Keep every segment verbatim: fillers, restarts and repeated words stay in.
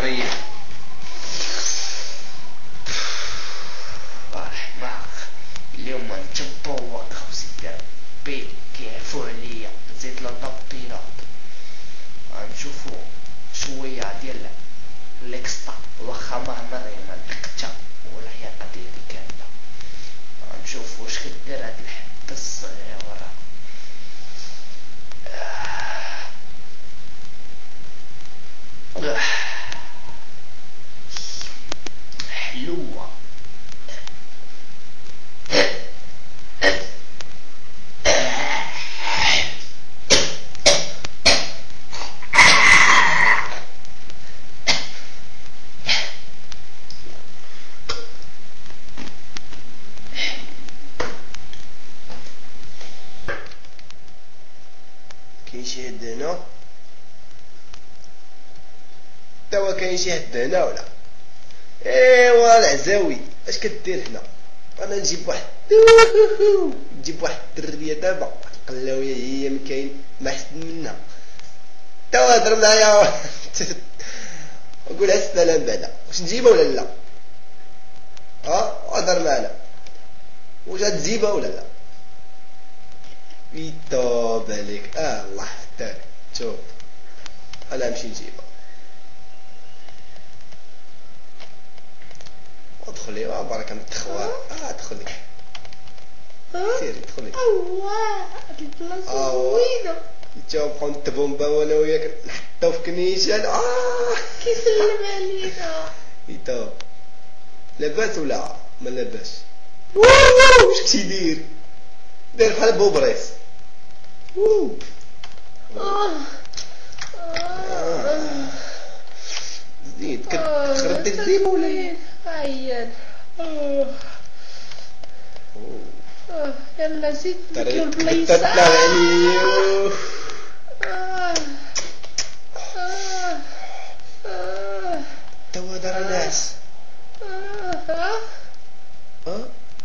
مريح. مرحبا، اليوم نتبوق وسيدي ربي كيعفو عليا، زيد لنا البينات غنشوفو شوية ديال ليكستا واخا ما عمري ما دقتها والحياقة ديالي كاملة. غنشوفو واش كدير هاد الحبة الصغيرة. حلوة كاين شي حد هنا؟ توا كاين شي حد هنا ولا؟ ايوا العزاوي اش كدير هنا؟ انا نجيب واحد نجيب واحد الدريه دابا القلاويه هي ما كاين ما احسن منها. توا هضر معايا وقول على السلام بعدا. واش نجيبها ولا لا؟ ها هضر معنا واش غتجيبها ولا لا؟ يطوب عليك. اه الله حتى شوف انا نمشي نجيبها. ادخلي وبارك الله التخوان. اه ادخلي سيري ادخلي. اواه هاد البلاصه زوينه. جاو بقاو نتبومبا وانا وياك نحطو في كنيشان. اه كيسلم علينا. يطوب لاباس ولا ما لاباس؟ واو واش كنتي داير؟ داير بحال بوبريس. اوه زيد كتخرج ديك الزيبه ولا ايه؟ عيان. يلا زيد نبدلو البلايص. تطلع عليا. توا دار ناس. ها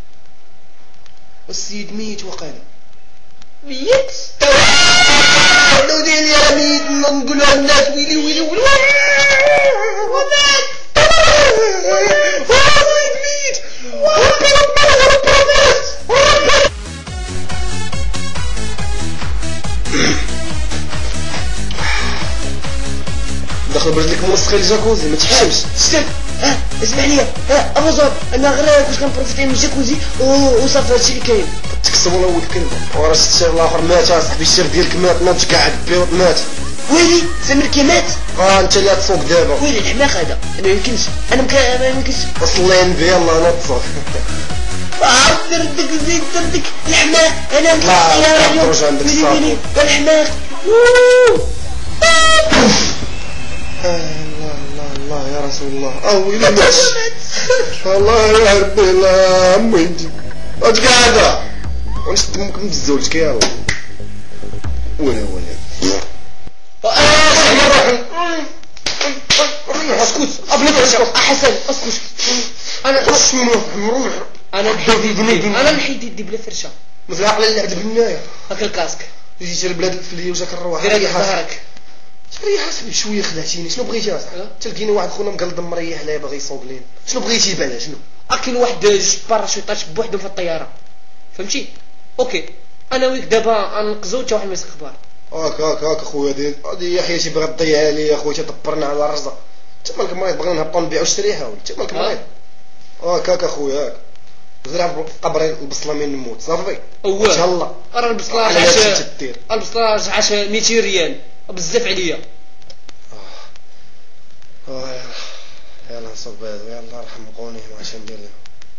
والسيد ميت وقال ميت. لو ديالي راه ميت. نقولوا للناس ويلي ويلي ويلي ومات. السيد ميت. دخل برجلك موسخ الجاكوزي ما تحشمش. استنى ها اسمع ليا. ها افوزور انا غير واش كنبروفيتي من الجاكوزي وصافي هادشي اللي كاين. تكسب ولا ولد كلمه. وراه الشيخ الاخر مات اصاحبي. الشيخ ديالك مات ناض كاع بيوت مات. ويلي سمير كي مات. اه انت اللي غتسوق دابا. ويلي الحماق هذا ما يمكنش. انا مكا ما يمكنش. وصل النبي يلاه انا تصوق. اه دردك زيد دردك الحماق. انا طلع الطياره اليوم. خرج عندك ويلي الصافي. ويلي الحماق. الله الله الله يا رسول الله. اه ويلي مات. الله يا ربي الله عمو يديك. اش قاعده ونشد امك من الزوج يلا. ولا ولا اسكت قبل ما تشوف حسن اسكت. انا اسمع نروح. انا نحيد يدي. انا نحيد يدي بلا فرشه. مثل عقل اللي عند بنايه. هاك الكاسك. جيت لبلاد الفليه وجاك الرواح. دير هكا ظهرك. شري حاسبي شويه خدعتيني. شنو بغيتي اصاحبي؟ تلقيني واحد خونا مقلد مريح لا باغي يصوب لينا. شنو بغيتي بعدا شنو؟ كاين واحد جوج باراشوطات بوحدهم في الطياره فهمتي. اوكي انا وياك دابا غنقزو حتى واحد ما يسق اخبار. هاك هاك هاك اخويا ديال هادي حياتي باغا تضيعها لي اخويا. تدبرنا على الرزه. انت مالك مريض بغينا نهبطوا نبيعوا الشريحه ولا انت مالك مريض؟ هاك هاك اخويا هاك زرع في قبري البصله من نموت صافي. اوه ان شاء الله راه البصله على عاش هادشي تدير. البصله عاش مئتين ريال بزاف عليا. اه يلا نصب هذا. يلا ارحم قوني ما عرفتش ندير لهم.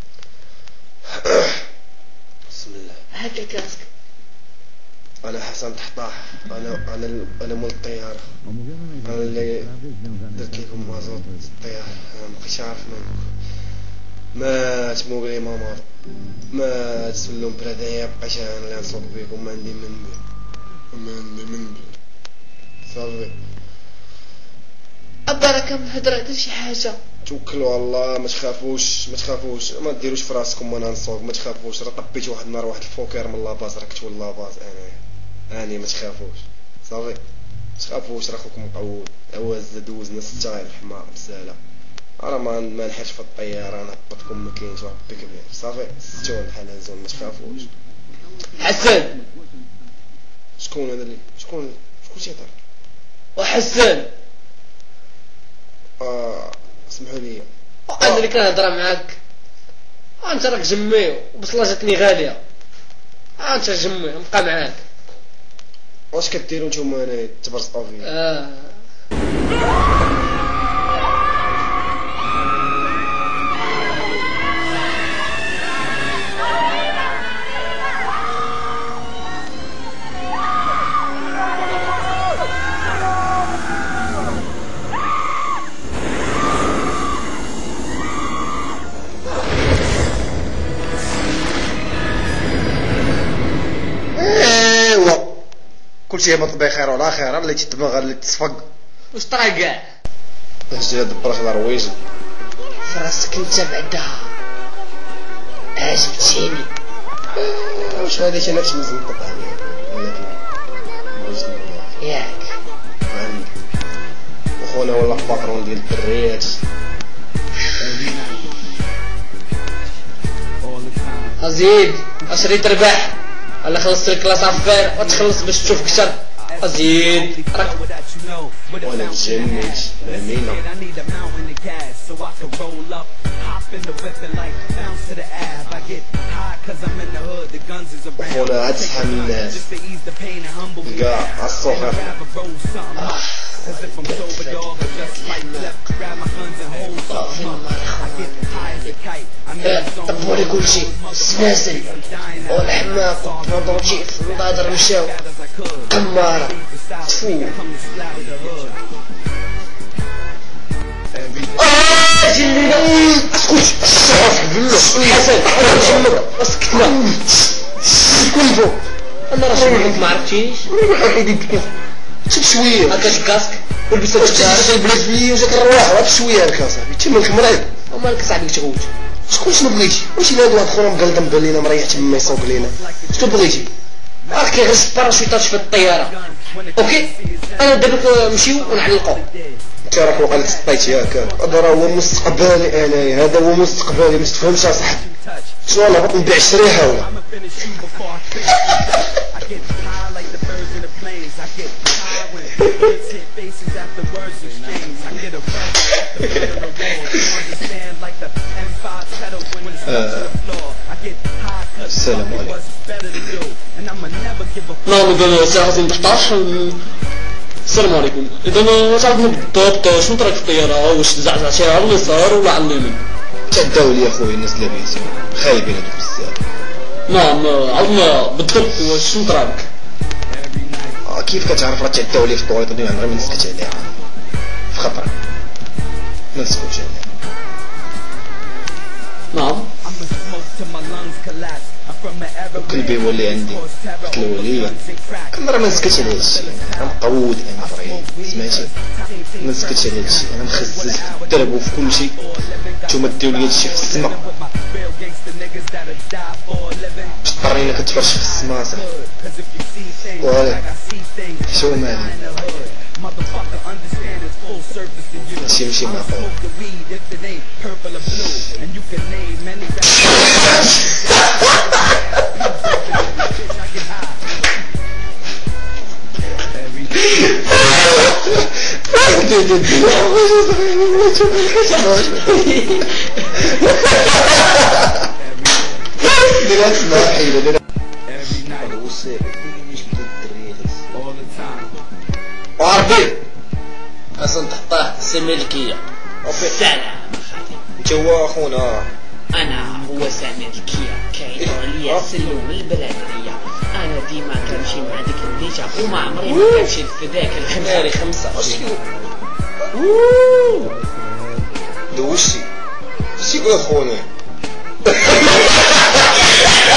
بسم الله. هاك الكاسك. انا حسن تحطاح. انا انا انا مول الطياره. انا اللي درت لكم مازوت الطياره. انا ما كنتش عارف منك. مات موغلي ماما مات سلم برادايا. بقيت انا اللي نصوب بيكم. ما عندي من بي ما عندي من بي صافي. البركه من هضره حتى شي حاجه. توكلوا على الله ما تخافوش ما تخافوش ما ديروش في راسكم وانا نصوب. ما تخافوش راه طبيت واحد النهار واحد الفوكير من لاباز. راه كنت ولا لاباز انا اني ما تخافوش صافي. تخافوش راه خوكم مقود هو دوزنا ستة غير الحمار مسالة راه ما ما نحرش في الطياره نهبطكم ما كاينش ربي كبير صافي ستون بحال هازو ما تخافوش. حسن شكون هذا اللي شكون هذا؟ شكون تيهضر؟ وحسن اه اسمحوا لي انا اللي كنهضر معاك انت راك جمي وبصله جاتني غاليه انت جمي نبقى معاك. واش كديروا نتوما هنا تبرزطوا فيا؟ اه ايوا كلشي هبط بخير ولا خير اللي تتبغى اللي تصفق واش طرا كاع هجي هاد البراش درويج فراسك انت بعدا عجبتيني. واش هادي انا باش نزنطط عليها ولكن بغيت نقول ياك عندي وخونا ولا الباترون ديال الدريات ازيد اشري تربح ولا خلصت الكلاس عفير وتخلص باش تشوف كثر. ازيد راك وانا تجنيت امينه وخونا هاد صحن الناس كاع عالصوخر طبولي كلشي سلاسل والحماق والبندوجيف والبادر مشاو قمارة تفو اسكت حسن انا اسكتنا كنفو انا راه شنو ما عرفتيش شوف شويه هكا الكاسك ولبس الكاسك جايب لي فيه وجاك الرواح غير شويه هكا صاحبي تماك مريض ومالك صاحبي تغوت شكون شنو بغيتي واش هاد واحد خونا مقلدم بان لينا مريح تما يسوق لينا شنو بغيتي راك كيغرس باراشوتات في الطياره اوكي انا دابا نمشيو ونعلقو انت راك وقال سطيتي هكا هذا راه هو مستقبلي انايا هذا هو مستقبلي ما تفهمش يا صاحبي شنو انا بغيت نبيع شريحه ولا السلام عليكم. نعم اذا ساعة مطحطاش السلام عليكم. اذا تعرفنا بالضبط شنو طريق في الطياره واش زعزعتيها على اليسار ولا على اليمين؟ تداو لي اخويا الناس لاباس خايبين هادوك بزاف. نعم عرفنا بالضبط واش شنو طرابك؟ آه كيف كتعرف راه تداو لي في الطواليط ديال عمري ما نسكت عليها في خطر ما نسكتش عليها. نعم وكلبي يولي عندي قلت له وليا انا راه ما نسكتش على هادشي انا مقود انا فريد سمعتي ما نسكتش على هادشي انا مخزز في الدرب وفي كلشي نتوما ديروا لي هادشي في السما اضطرينا كتفرش في السما صاحبي واه شو مالي ماشي ماشي معقول. وعربي اصلا تحطاه سملكية السلام انت هو اخونا انا هو سملكية كاين عليا سلوم البلادرية انا ديما كنمشي مع ديك الديجا وما عمري ما كنمشي لفداك الخماري خمسة دوشي شي يقول اخونا